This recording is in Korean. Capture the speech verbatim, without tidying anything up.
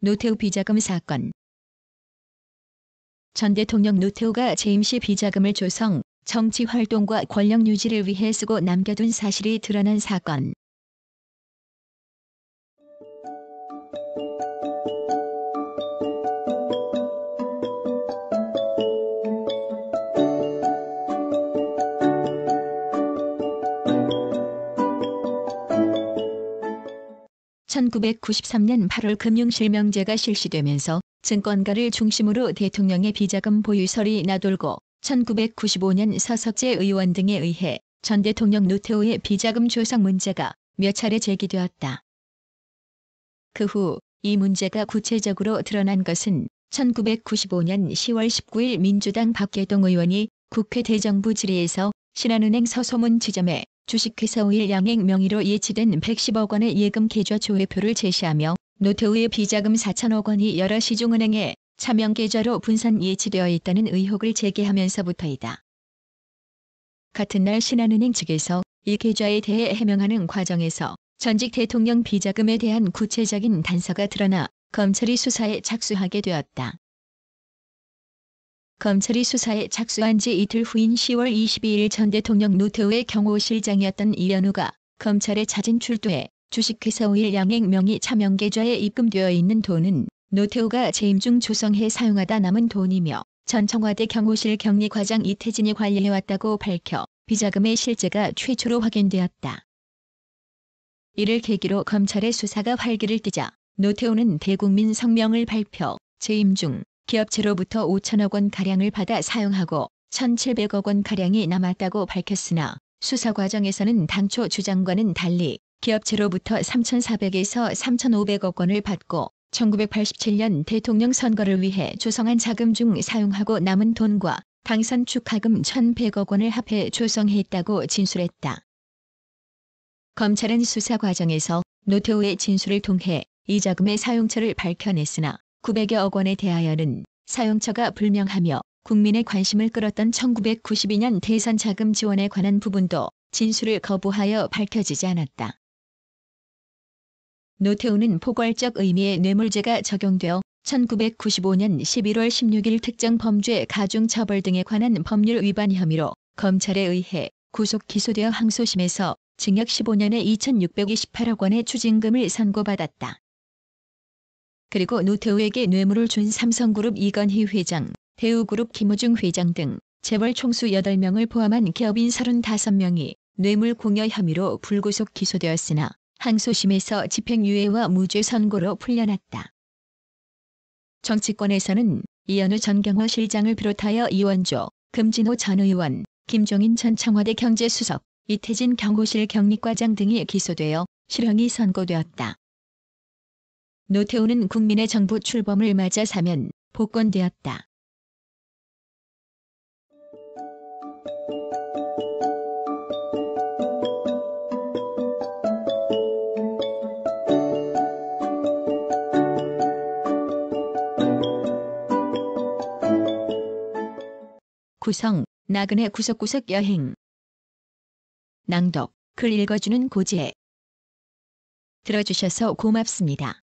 노태우 비자금 사건. 전 대통령 노태우가 재임 시 비자금을 조성, 정치 활동과 권력 유지를 위해 쓰고 남겨둔 사실이 드러난 사건. 천구백구십삼 년 팔월 금융실명제가 실시되면서 증권가를 중심으로 대통령의 비자금 보유설이 나돌고 천구백구십오 년 서석재 의원 등에 의해 전 대통령 노태우의 비자금 조성 문제가 몇 차례 제기되었다. 그 후 이 문제가 구체적으로 드러난 것은 천구백구십오 년 시월 십구일 민주당 박계동 의원이 국회 대정부 질의에서 신한은행 서소문 지점에 주식회사 오일 양행 명의로 예치된 백십억 원의 예금 계좌 조회표를 제시하며 노태우의 비자금 사천억 원이 여러 시중은행에 차명 계좌로 분산 예치되어 있다는 의혹을 제기하면서부터이다. 같은 날 신한은행 측에서 이 계좌에 대해 해명하는 과정에서 전직 대통령 비자금에 대한 구체적인 단서가 드러나 검찰이 수사에 착수하게 되었다. 검찰이 수사에 착수한 지 이틀 후인 시월 이십이일 전 대통령 노태우의 경호실장이었던 이현우가 검찰에 자진 출두해 주식회사 오일 양행 명의 차명 계좌에 입금되어 있는 돈은 노태우가 재임 중 조성해 사용하다 남은 돈이며 전 청와대 경호실 격리과장 이태진이 관리해왔다고 밝혀 비자금의 실제가 최초로 확인되었다. 이를 계기로 검찰의 수사가 활기를 띠자 노태우는 대국민 성명을 발표, 재임 중 기업체로부터 오천억 원가량을 받아 사용하고 천칠백억 원가량이 남았다고 밝혔으나 수사 과정에서는 당초 주장과는 달리 기업체로부터 삼천사백에서 삼천오백억 원을 받고 천구백팔십칠 년 대통령 선거를 위해 조성한 자금 중 사용하고 남은 돈과 당선 축하금 천백억 원을 합해 조성했다고 진술했다. 검찰은 수사 과정에서 노태우의 진술을 통해 이 자금의 사용처를 밝혀냈으나 구백여억 원에 대하여는 사용처가 불명하며 국민의 관심을 끌었던 천구백구십이 년 대선 자금 지원에 관한 부분도 진술을 거부하여 밝혀지지 않았다. 노태우는 포괄적 의미의 뇌물죄가 적용되어 천구백구십오 년 십일월 십육일 특정 범죄 가중처벌 등에 관한 법률 위반 혐의로 검찰에 의해 구속 기소되어 항소심에서 징역 십오 년에 이천육백이십팔억 원의 추징금을 선고받았다. 그리고 노태우에게 뇌물을 준 삼성그룹 이건희 회장, 대우그룹 김우중 회장 등 재벌 총수 여덟 명을 포함한 기업인 서른다섯 명이 뇌물 공여 혐의로 불구속 기소되었으나 항소심에서 집행유예와 무죄 선고로 풀려났다. 정치권에서는 이현우 전 경호실장을 비롯하여 이원조, 금진호 전 의원, 김종인 전 청와대 경제수석, 이태진 경호실 격리과장 등이 기소되어 실형이 선고되었다. 노태우는 국민의 정부 출범을 맞아 사면 복권되었다. 구성, 나그네 구석구석 여행. 낭독, 글 읽어주는 고지혜. 들어주셔서 고맙습니다.